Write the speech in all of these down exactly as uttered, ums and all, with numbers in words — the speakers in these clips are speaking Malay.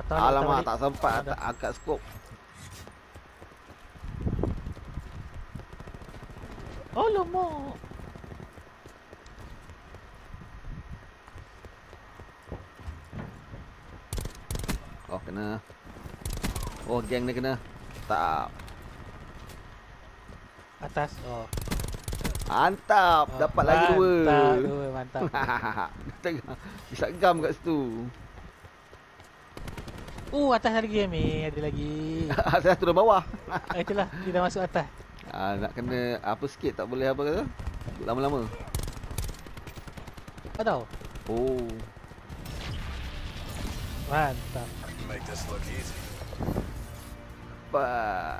Patah balik, Alamak, patah tak sempat balik. tak angkat skop. Alamak. Oh, kena. Oh, geng ni kena. Tak. Atas. Oh. Mantap, Oh, dapat lagi dua. Mantap, dua, mantap. Tengah. Bisa gam kat situ. Oh, atas ada lagi Ami, ada lagi. Saya turun bawah. Ah, itulah, dia dah masuk atas. Ah, nak kena apa sikit, tak boleh apa kata? Lama-lama. Tak tahu. Oh. Mantap. Make this look easy. Bah.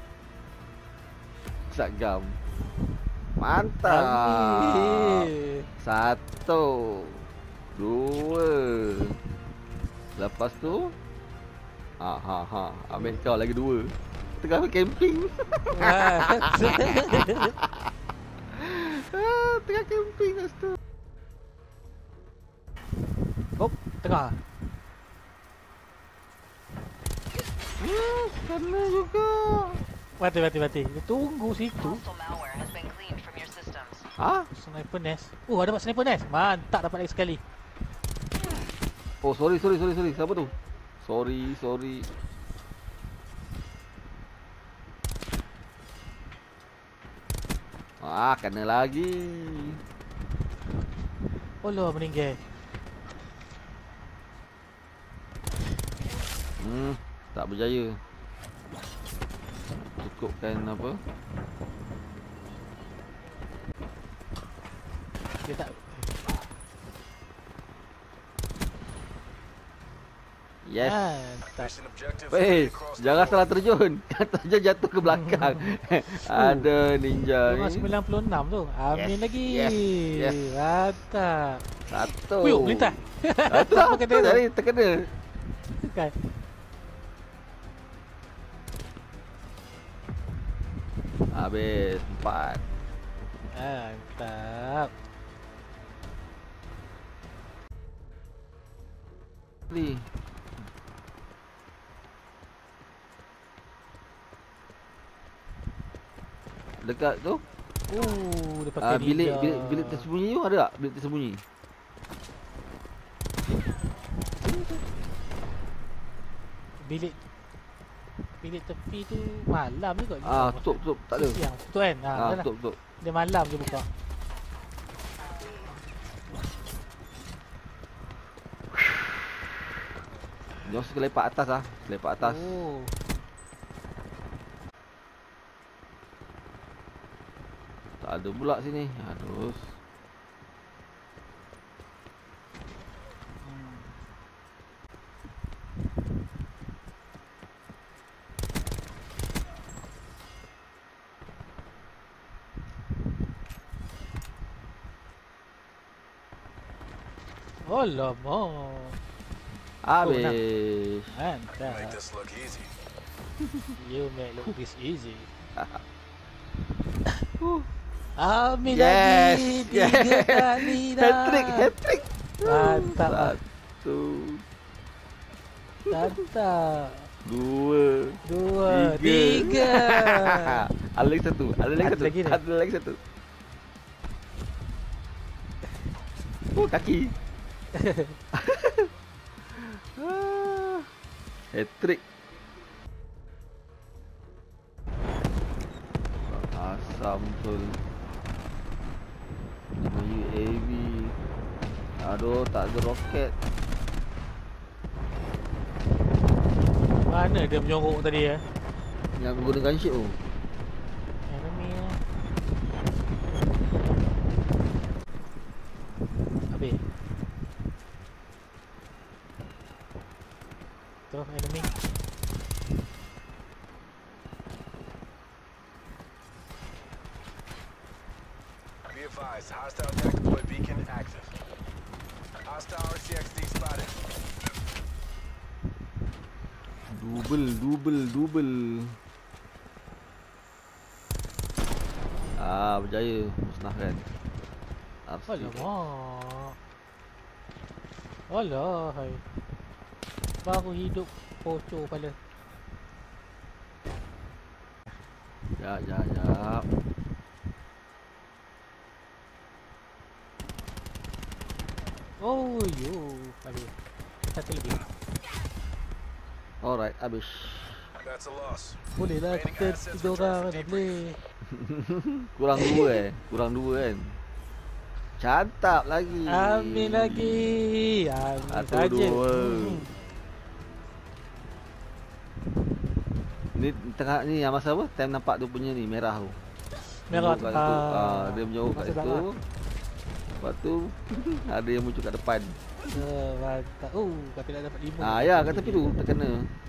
Sagam. Mantap. Ambil. Satu. Dua. Lepas tu ha ha ha. Ambil kau lagi dua. Tengah camping. Ah, Ah, tengah camping kat situ. oh, tengah. Hmm, kena juga. Mati, mati, mati. Dia tunggu situ. Hostile malware has been cleaned from your systems. Ha? Sniper nest. Oh, ada dapat sniper nest. Mantap, dapat lagi sekali. Oh, sorry, sorry, sorry, sorry. Siapa tu? Sorry, sorry. Ah, kena lagi. Oh, lah meninggal. Hmm, tak berjaya. Cukupkan apa? Dia tak. Yes. Mantap. Mission objective. Weh, across the jangan board. salah terjun. Kan terjun jatuh ke belakang. Ada ninja Lima ni. sembilan puluh enam tu. Amin Yes, lagi. yes, yes. Mantap. Satu. Wuyuk, melintas. Satu Apa apa kena kena tu? tadi terkena. Kan. Habis empat. Mantap. Ni. Dekat tu. Oh, dia pakai Ah, bilik, ninja. bilik bilik tersembunyi tu ada tak? Bilik tersembunyi. Bilik bilik tepi tu malam juga. Ah, tutup tutup tak ada. Siang. Betul kan? Ha, Ah, dah lah. tutup tutup. Dia malam je buka. Jom suka lepak atas ah. Lepak atas. Oh. Tak ada pula sini. Aduh. Hmm. Oh lama. Habis. Make Mantap. this look easy. You make look this easy. Huh. Ambil Yes, lagi tiga yes. kali dah. Hat-trick, hat-trick. Mantap. Satu, Mantap. dua, Dua, tiga. Ada lagi satu, ada lagi Ada satu, lagi ni? ada lagi satu. Oh, kaki. Ah, hat-trick. Asam betul. Dengan U A V. Aduh, tak ada roket. Mana dia menyorok tadi ya? Yang menggunakan ship tu. Enemy ya. Habis. Tu enemy. Be advised, hostile tactical beacon active. Hostile R C X D spotted. Double, double, double. Ah, berjaya musnahkan. R C. Alamak. Alah, hai. Baru hidup pocor kepala. Ya, ya, ya. Oh, yo. Habis. Satu lagi. Alright, habis. That's a loss. Boleh lah Remaining kita assets tiga returned orang for dah debrief. boleh. Kurang dua eh. Kurang dua kan. Cantap lagi. Amin lagi. Amin Satu, saja. dua. Hmm. Ni tengah ni yang masa apa? Time nampak tu punya ni merah tu. Merah Menyorok kat tu. situ. Ah. Ah, dia menyorok kat Masa situ. belakang. Lepas tu ada yang muncul kat depan. Uh, mantap. Oh, tapi nak dapat lima. Ah ya, kat tepi tu terkena.